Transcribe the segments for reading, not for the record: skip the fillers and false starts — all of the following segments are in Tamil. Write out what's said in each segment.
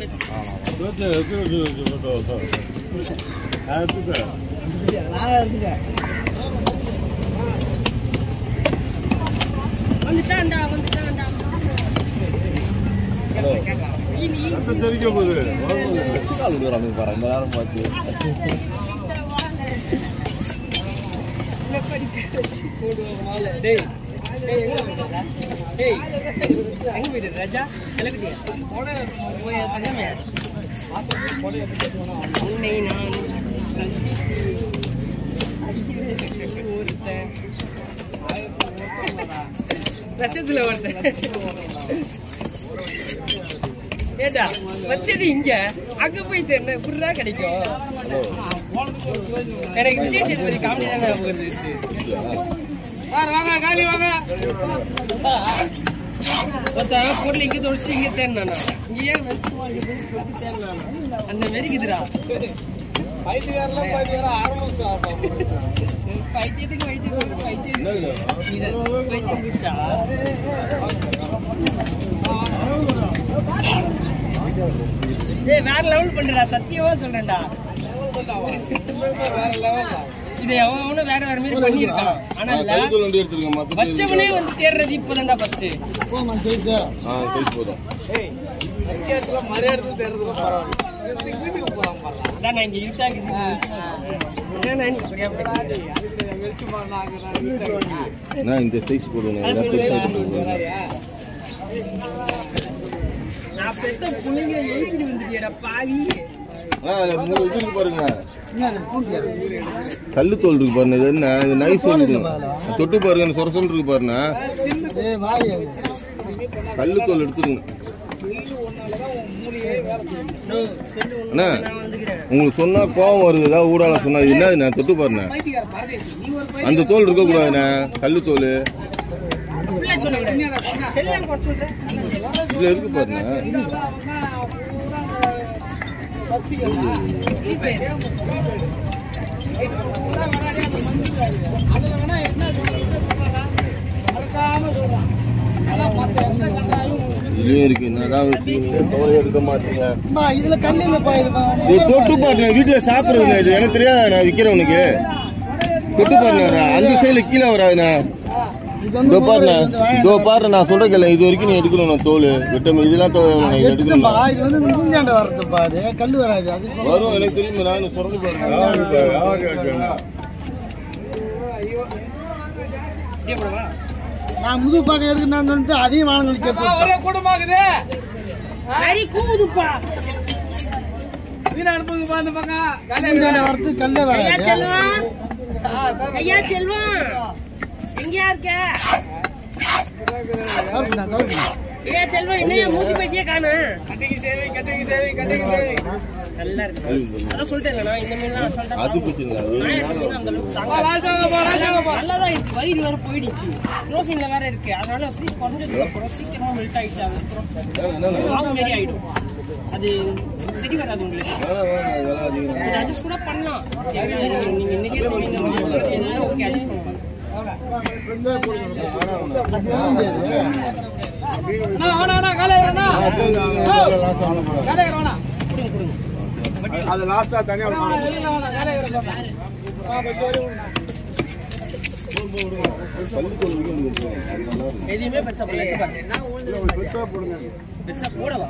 ஏடா வச்சது இங்க அங்க போய் தென்ன புரிதா கிடைக்கும். எனக்கு விஜய் சேதுபதி காமெடி தானே வருது. வாங்க காலி வாங்க. பொருள் இங்க தொழிச்சு இங்க தேர்னானா இங்கே அந்த மாரி இருக்குதுடா. பைத்தியத்துக்கு வேற லெவல் பண்றா, சத்தியமா சொல்றேன்டா. இதை அவனும் வேற வேற மாதிரி பண்ணிருக்கான். ஆனா வச்சவனே வந்து தேடுறது இப்பதான்டா ஃபர்ஸ்ட். வீட்டுக்கு போலாம் இங்க இருட்டாங்க. இந்த சைஸ் போடுங்க. நான் பெத்த புள்ளைங்க எழுப்பிட்டு வந்துட்டியடா பாவி. இதுக்கு பாருங்க, கல்லு தோல் இருக்கு பாருங்க. இது என்ன நைஸ் தொட்டு பாருங்க, சொரசொன்னு இருக்கு பாருங்க. கல்லு தோல் எடுத்துருங்க. அண்ணா உங்களுக்கு சொன்னா கோவம் வருது, ஏதாவது ஊடால சொன்னா என்ன தொட்டு பாருங்க. அந்த தோல் இருக்க கூடாதுண்ணா, கல்லு தோல் இதுல இருக்கு பாருங்க. இதுலயும் இருக்கு. எடுக்க மாட்டீங்க. இதுல கல்லு தொட்டு பாருங்க. வீட்டுல சாப்பிடுறது இது எனக்கு தெரியாது. நான் விக்கிறவனுக்கு தொட்டு பாருங்க. அந்த சைடுல கீழே வராதுண்ணா. இதோ பாருண்ணா, இதோ பாரு, நான் சொல்ற கேள்வி. இது வரைக்கும் நீ எடுக்கணும் தோல் விட்டமின் இதெல்லாம் எடுக்கணும். கல்லு வராது, வரும் எனக்கு தெரியும். நான் சொல்றது பாருங்க. நான் முது பாக்க எடுக்கணும்னு அதையும் வாங்க கூட்டமாகுது. கூதுப்பா அனுப்புங்க. அந்த பக்கம் வரது கல்லே வராது. ஐயா செல்வம் எங்கயா இருக்க? ஐயா செல்வம் என்னையா மூச்சு பேசியே காணு. கட்டிக்கு சேவை நல்லா இருக்கு. அதான் சொல்லிட்டேன் இந்த மாதிரிலாம் சொல்லிட்டேன். நல்லாதான் இருக்கு. வயிறு வேற போயிடுச்சு. க்ளோசிங்ல வேற இருக்கு. அதனால ஃப்ரீஸ் குறைஞ்சதுக்கு அப்புறம் சீக்கிரமா மெல்ட் ஆயிடுச்சு. அது மாரி ஆயிடும். அது சரி வராது உங்களுக்கு. அட்ஜஸ்ட் கூட பண்ணலாம். நீங்க இன்னைக்கே சொன்னீங்க ஓகே அட்ஜஸ்ட் பண்ணுவாங்க. எதுவுமே பெருசா போடவா?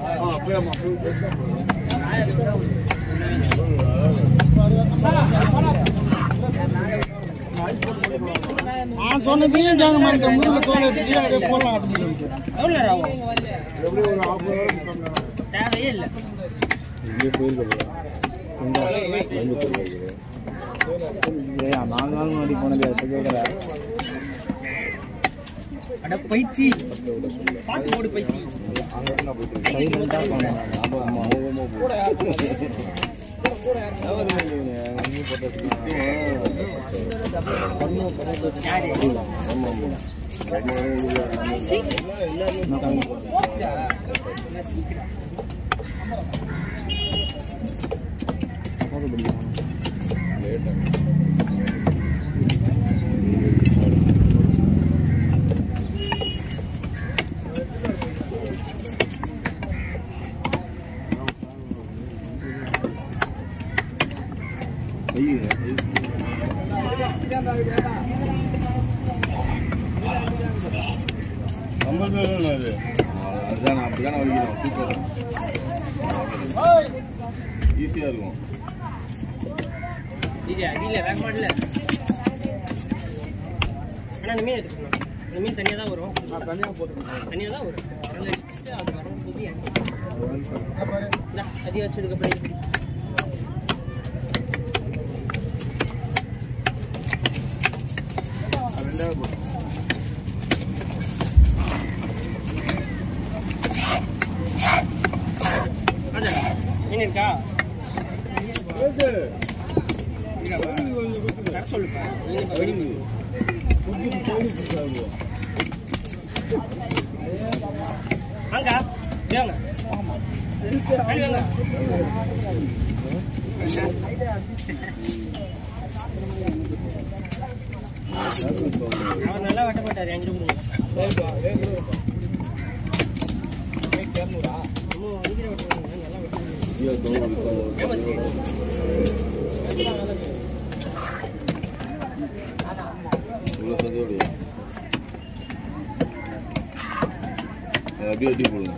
நான் சொன்னதையும் கேட்க மாட்டேன். போடலாம் தேவையே இல்லை. பைத்தி பார்த்து போடு பைத்தி. அதுதான் அப்படிதான் வைக்கிறோம். சூப்பர், ஈஸியா இருக்கும். ஆனால் மீன் எடுத்துக்கணும். இந்த மீன் தனியாக தான் வரும். தனியாக போட்டுருக்கோம். தனியாக தான் வரும். அதில் வச்சுட்டு அது வரும்போது அதிக வச்சதுக்கப்புறம் மீன் இருக்கா சொல்லுப்பா. வாங்க வாங்க வாங்க. அவர் நல்லா வெட்ட போட்டாரு. 5 ரூபா அப்படியே வெட்டி போடுங்க.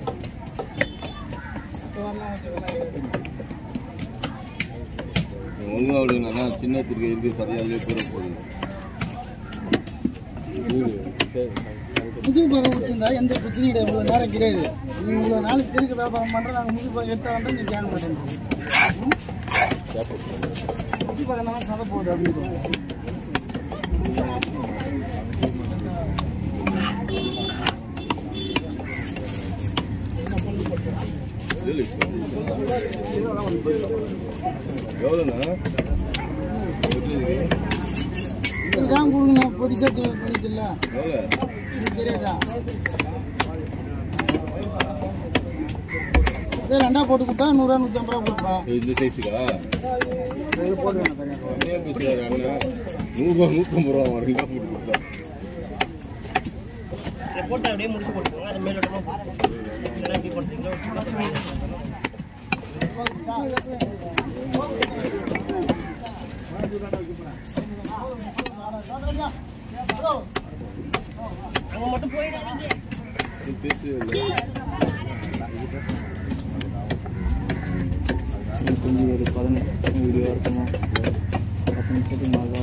ஒழுங்கா விடுங்கன்னா சின்ன திருக்கை இருக்கு, சரியாகவே போட போகுது. புது பக்கம் வச்சிருந்தா எந்த பிரச்சனையும் கிடையாது. இவ்வளோ நேரம் கிடையாது. நீ இவ்வளோ நாளைக்கு திருக்க வியாபாரம் பண்ணுறோம். நாங்கள் புது பக்கம் எடுத்தாலும் நீ கேட்க மாட்டேங்குது. புது பக்கம் தான் சதை போகுது அப்படின்னு. இதுதான் கொடுக்கணும். பொடி சேர்த்து பண்ணிக்கல தெரியாதா? சரி, 2 போட்டு கொடுத்தா 100 ரூபா 150 ரூபா கொடுப்பா. இந்த சைஸுக்கா போட்டு 150 ரூபா வரைக்கும் போட்டு கொடுத்தா போட்டு அப்படியே முடிச்சு போட்டுக்கோங்க. அது மேலோட்டமா எப்படி போட்டீங்களோ அங்க மட்டும் போயிடாதீங்க. கொஞ்சம் ஒரு 15-20 வருஷமா 10 நிமிஷத்துக்கு மேலே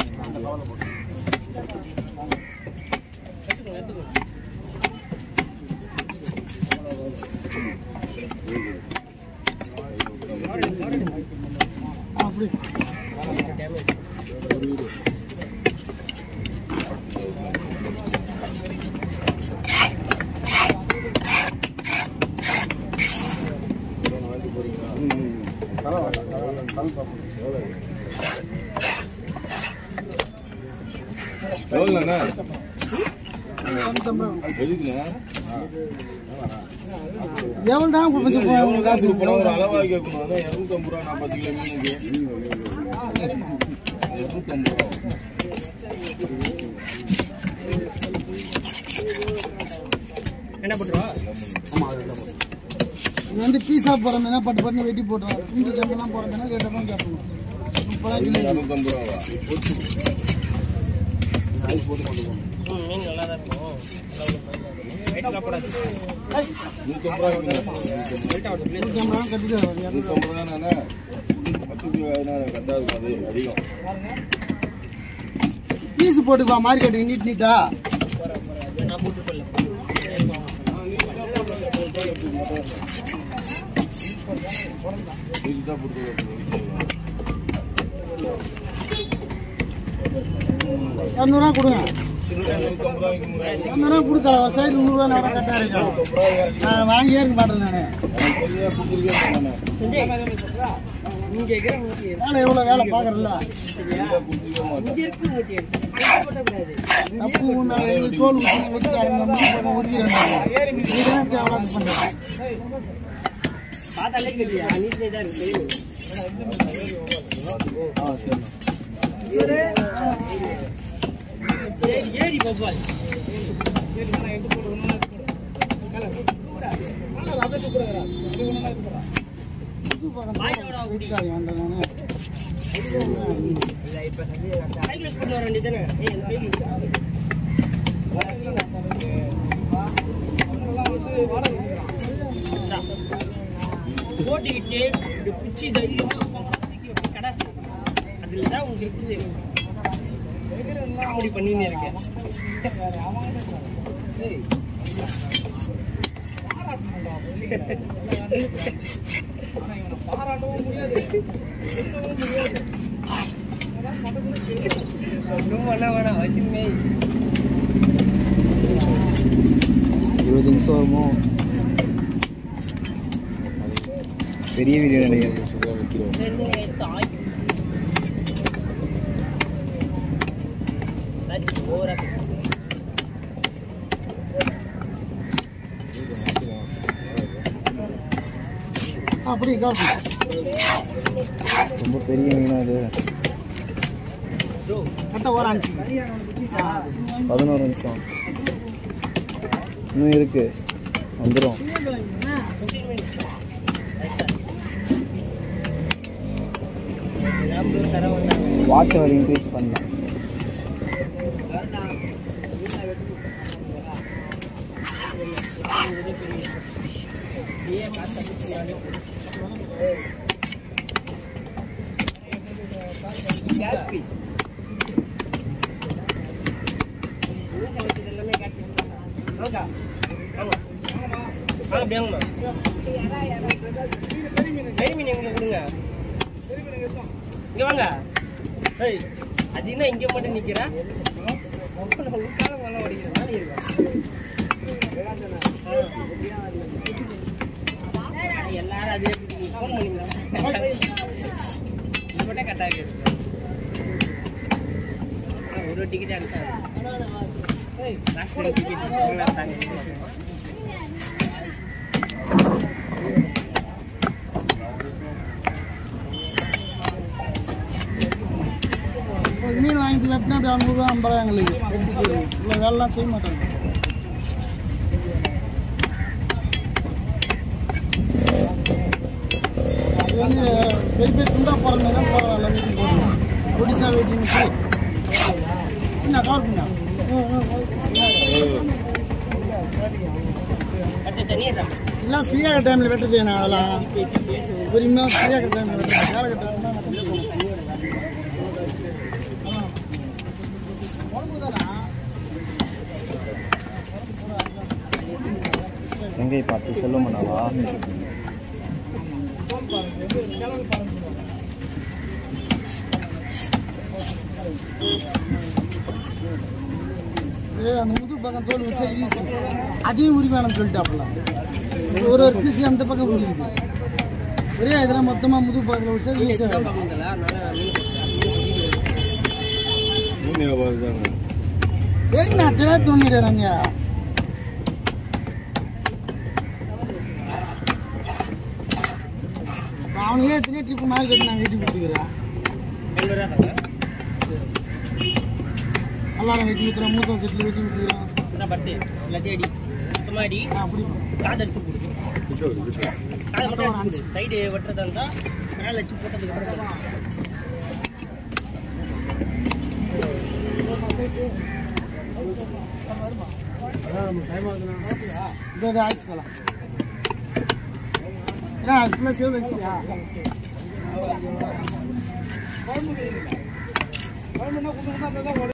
அப்படி எவ்வளோண்ணா எதுக்குண்ணா? எவ்வளோ தான் எவ்வளோ காசு கொடுப்போம்? ஒரு அளவாக கேட்கணும். அதான் 250 ரூபா. 40 கிலோ மீனுக்கு 250 ரூபா. என்ன போட்டுருவா? இது வந்து பீஸா போகிறோம்னா பட்டு வெட்டி போட்டுருவாங்க. இஞ்சி ஜம்பெல்லாம் போகிறதுனா கேட்டால் தான் கேட்போம். 250 ரூபாவா? மீன் நல்லா தான் இருக்கும். வெயிட்லாம் போடாது. 150 ரூபா கட்டிட்டு 250 ரூபாண்ணா. 10 கிலோ கரெக்டாக இருக்கும். அது அதிகம். பீஸ் போட்டுப்பா. மார்க்கெட்டுக்கு நீட்டா நான் போட்டு போடல. $200 கொடுங்க. 200 கொடுத்தல. ஒரு சைடு 100 ரூபா நான் கரெக்டாக இருக்கேன். நான் வாங்கியே இருக்க மாட்டேன். நான் எவ்வளோ வேலை பார்க்குறேன்ல. தப்பு தோல் வெட்டிட்டு உரிக்கிறேன். தேவையான பண்ணுறேன். பார்த்தாலே கேட்டியா? நீட்டே தான் இருக்கு. ஏடி கோபால் யூஸ் பண்ண வேண்டியதானே ஓட்டிக்கிட்டு இப்படி பிச்சு தைரியமா கடை அதில் தான் உங்களுக்கு காமெடி பண்ணின்னு இருக்கேன். பாராட்டவும் முடியாது ஒன்றும் பண்ண வேணாம் வச்சுமே 20 நிமிஷம் வருமோ பெரிய வீடியோ நினைக்கிறேன். அப்படி காசு ரொம்ப பெரிய மீனா இது. கரெக்டாக வர 11 நிமிஷம் இன்னும் இருக்கு வந்துடும். வாட்ச் அவர் இன்க்ரீஸ் பண்ணலாம். இங்க வாங்க. அது என்ன இங்க மட்டும் நிக்கிறா? எல்லாரும் அதே போன் பண்ணிக்கலாம். கட்டாக ஒரு டிக்கெட் மீன் வாங்கிட்டு வெட்டினா 200 50 எங்களுக்கு இல்லை வேலைலாம் செய்ய மாட்டாங்க. அது வந்து பெரிய துண்டா போகிற தான் பரவாயில்ல வெயிட்டிங் போடணும். ஒடிசா வெயிட்டிங் என்ன கவர் பண்ணா எல்லாம் ஃப்ரீயாக டைமில் வெட்டுறது நான் அதெல்லாம் பொறுமையாக ஃப்ரீயாக டைமில் வெட்டுறேன். வேலை கட்டாங்கன்னா எங்கே பார்த்து சொல்ல மாட்டாவா? அந்த முது பக்கம் தோல் வச்சா ஈஸி, அதையும் உரி வேணும்னு சொல்லிட்டாப்புல. ஒரு பீஸ் அந்த பக்கம் உரிக்குது. ஒரே இதெல்லாம் மொத்தமாக முது பக்கத்தில் வச்சா ஈஸியாக நான் திரை தோணிடுறாங்க. அவனுக்கே எத்தனையோ ட்ரிப்பு மாறி கட்டி நான் வீட்டுக்கு கொடுத்துக்கிறேன். எல்லாரும் வெட்டி விட்டுறோம். மூத்தம் செட்டில் வெட்டி விட்டுக்கிறோம். அப்படி சைடு வெட்டுறதா இருந்தா மேலே வச்சு போட்டதுக்கு அப்புறம் ஆயிடுச்சுக்கலாம். ஏன்னா அதுக்குள்ள சேவ் வச்சுயா